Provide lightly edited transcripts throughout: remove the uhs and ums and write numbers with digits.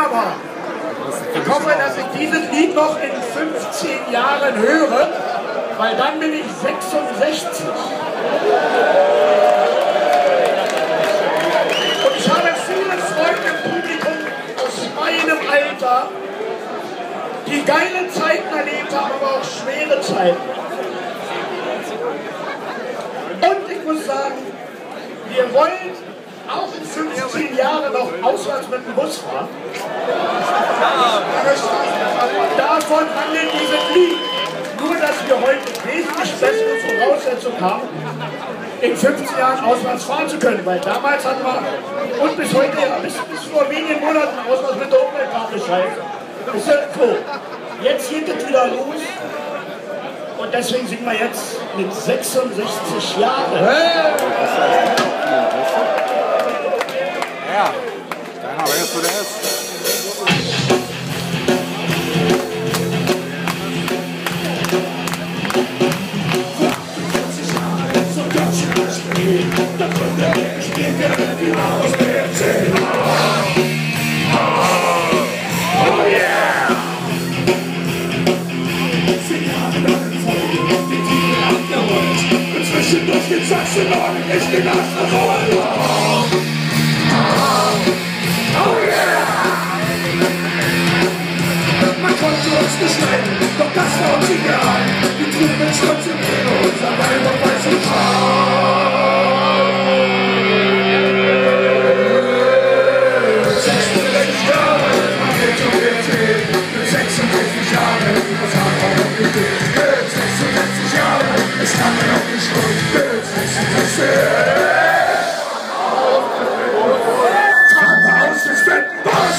wunderbar. Ich hoffe, dass ich dieses Lied noch in 15 Jahren höre, weil dann bin ich 66. Und ich habe viele Freunde im Publikum aus meinem Alter, die geile Zeiten erlebt haben, aber auch schwere Zeiten. Und ich muss sagen, wir wollen auch in 15 Jahren noch auswärts mit dem Bus fahren. Davon handelt dieses Lied. Nur, dass wir heute wesentlich bessere Voraussetzungen haben, in 15 Jahren auswärts fahren zu können. Weil damals hatten wir, und bis heute, ja, bis vor wenigen Monaten auswärts mit der Umweltkarte scheiße. So, jetzt geht es wieder los. Und deswegen singen wir jetzt mit 66 Jahren. Hey! Ja, keiner weiß, wo der ist. Oh yeah! Zwischendurch den Sachsen und ich bin nachgerollt. Oh yeah! Man konnte uns beschneiden, doch das war uns egal. Wir trugen uns trotzdem in unser Weib und weißen Schal. 66 Jahre, man geht zum BFC. Mit 66 Jahren, was haben wir noch gedreht? Mit 66 Jahren, es kann man auch nicht gut. Mit 66 Jahren, aus dem Bettboss!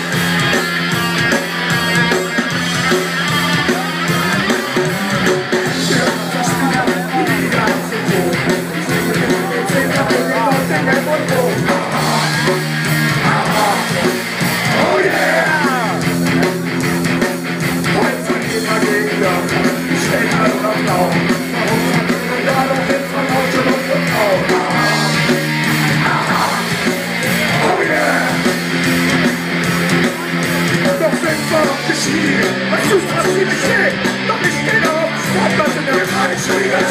Was ist das, wie ich sehe? Doch ich stehe auf, was in der Kreisschwieger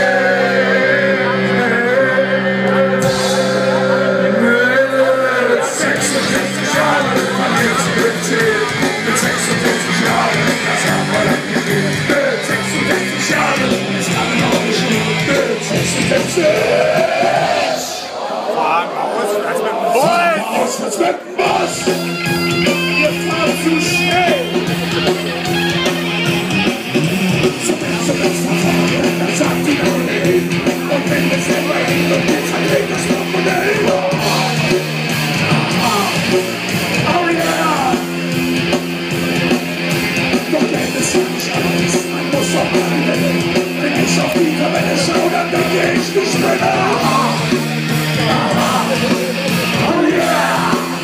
mit 66 Jahren, man wird zu bezählt. Mit 66 Jahren, das haben wir lang gegeben. Mit 66 Jahren, das kann man auch nicht nehmen. Mit 66 Fahren aus, als mit dem Bus! Fahren aus, als mit dem Bus! Wir fahren zu schnell! Dann sagt die Laune hin. Und wenn wir selber hin und jetzt verdreht das Modell. Oh yeah! Doch wenn es ja nicht alles, man muss auch handeln. Wenn ich auf die Tabelle schaue, dann denke ich, du Spinner. Oh yeah!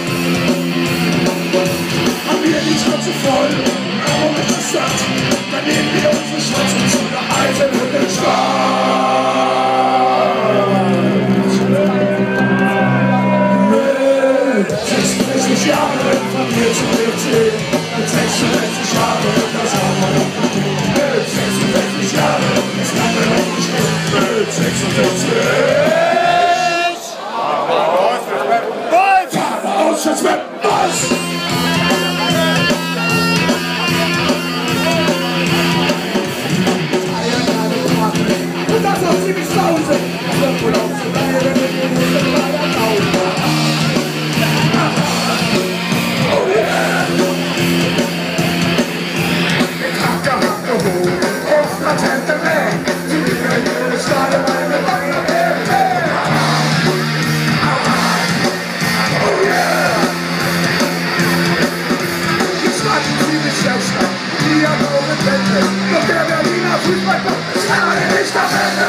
Haben wir die Schnauze voll, aber mit der Stadt, dann nehmen wir unsere Schnauze zu der alten Mit 66 Jahren von mir zu BFC, mit 66 Jahren, das haben wir noch gedreht. Mit 66 Jahren, das kann man noch nicht gehen. Mit 66 fahren wir aus, jetzt mit dem Bus! Und das auf 7000! Das wird wohl auch so bleiben, wenn wir den Himmel weiter laufen. Oh yeah! Wir tragen der Hacke hoch, auf latente Weg. Die Liebe ist gerade meine Wange BFC. Oh yeah! Jetzt warten sie mich selbst an, die hat auch mit Wände. Doch der Berliner Fußballclub ist gerade nicht am Ende.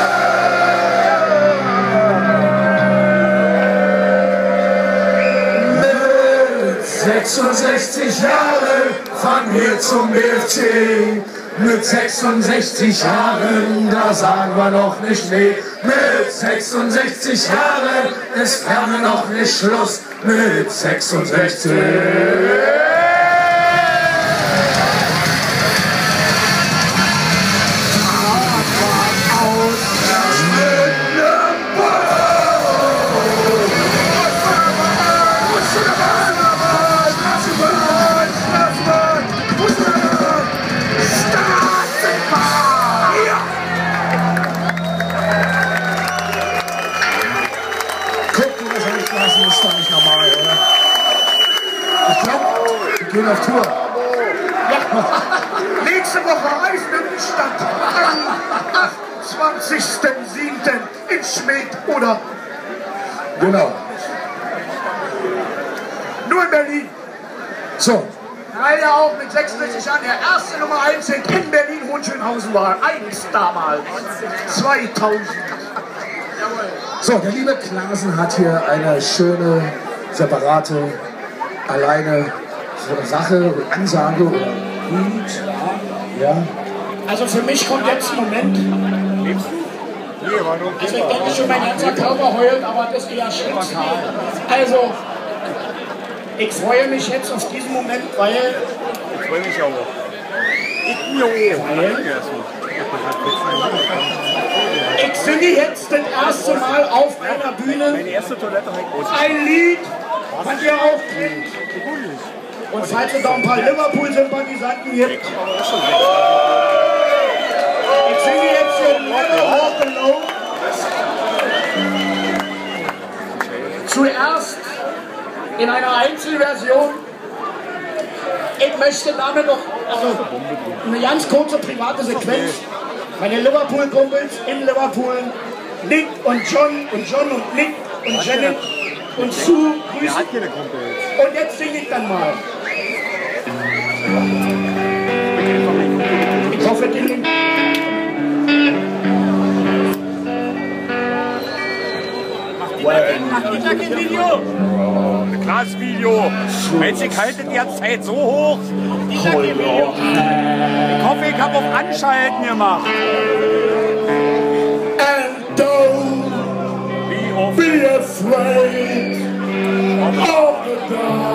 66 Jahre fahren wir zum BFC. Mit 66 Jahren, da sagen wir noch nicht nee. Mit 66 Jahren ist gerne noch nicht Schluss. Mit 66 gehen auf Tour. Ja. Nächste Woche Eisenhüttenstadt am 28.07. in Schmed oder Genau. nur in Berlin. So. Weil er auch mit 66 Jahren der erste Nummer 1 in Berlin-Hohenschönhausen war. Einst damals. 2000. So, der liebe Klaasen hat hier eine schöne, separate, alleine so eine Sache, Ansage oder Lied. Ja. Also für mich kommt jetzt ein Moment. Also ich denke schon, mein ganzer Körper heult, aber das ist eher schlimm. Also, ich freue mich jetzt auf diesen Moment, weil... Ich freue mich auch. Ich singe jetzt das erste Mal auf einer Bühne ein Lied, was ihr auch kennt. Und falls es da ein paar Liverpool-Sympathisanten gibt, ich singe jetzt hier Never Walk Alone. Zuerst in einer Einzelversion. Ich möchte damit noch eine ganz kurze private Sequenz. Meine Liverpool-Kumpels in Liverpool, Nick und John und Nick und Janet und Sue grüßen. Und jetzt singe ich dann mal. Ich hoffe, die nimmt. Mach ein Video! Ein klares Video! Mensch, ich halte derzeit so hoch! Ich hoffe, ich habe auf Anschalten gemacht! And don't be afraid of the dark.